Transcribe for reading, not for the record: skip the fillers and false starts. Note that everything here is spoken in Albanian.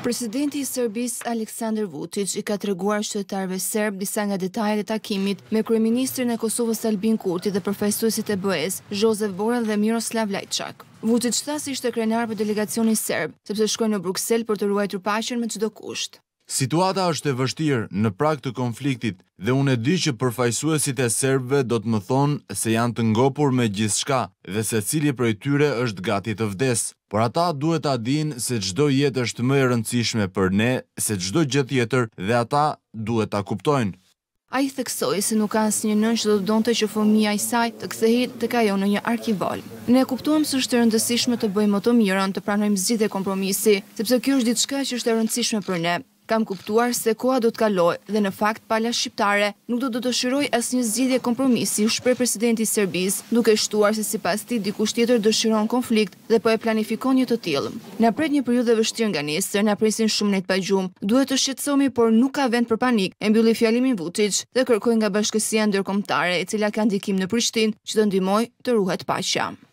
Presidenti i Serbisë Aleksandar Vučić i ka treguar qytetarëve serb disa nga detajet e takimit me kryeministrin e Kosovës Albin Kurti dhe përfaqësuesit e BE-s Josep Borrell dhe Miroslav Lajçak. Vučić tha se ishte krenar për delegacionin serb, sepse shkoi në Bruksel për të ruajtur paqen me çdo kusht. Situata është e vështirë në prag të konfliktit dhe unë e di që përfaqësuesit e serbëve do të më thonë se janë të ngopur me gjithçka dhe se cili prej tyre është gati të vdes. Por ata duhet ta dinë se çdo jetë është më e rëndësishme për ne se çdo gjë tjetër dhe ata duhet ta kuptojnë. Ai theksoi se nuk ka asnjë nën që do të donte që fëmia e saj të kthehet tek ajo në një arkivol. Ne kuptuam se është e rëndësishme të bëjmë më të mirën, të pranojmë zgjidhje kompromisi, sepse kjo është diçka që është e rëndësishme për ne. Kam kuptuar se koha do të kalojë dhe në fakt pala shqiptare nuk do të dëshiroj asnjë zgjidhje kompromisi, u shpreh presidenti i Serbisë, duke shtuar se sipas tij dikush tjetër dëshiron konflikt dhe po e planifikon një të tillë. Na pret një periudhë e vështirë nga nesër, na presin shumë net pa gjumë. Duhet të shqetësohemi, por nuk ka vend për panik, e mbylli fjalimin Vučić dhe kërkoi nga bashkësia ndërkombëtare, e cila ka ndikim në Prishtinë, që të ndihmojë të ruhet paqja.